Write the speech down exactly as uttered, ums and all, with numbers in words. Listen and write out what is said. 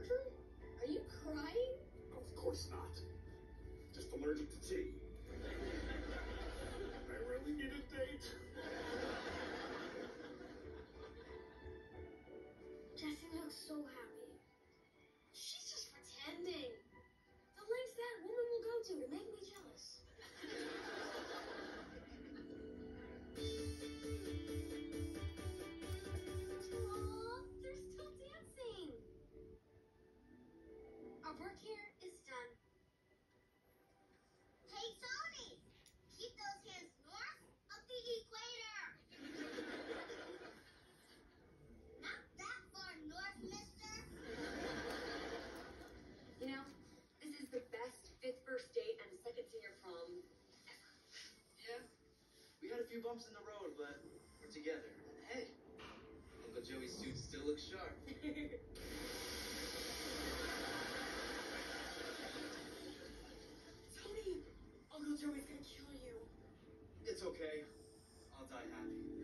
surgery? Are you crying? Of course not. Just allergic to tea. I really need a date. Jessie looks so happy. She's just pretending. The lengths that woman will go to to make me jealous. Aw, they're still dancing. Our work here is done. Hey, Tony! Keep those hands north of the equator! Not that far north, mister! You know, this is the best fifth first date and second senior prom ever. Yeah, we had a few bumps in the road, but we're together. Hey, Uncle Joey's suit still looks sharp. Tony, Uncle Joey's gonna kill you. It's okay. I'll die happy.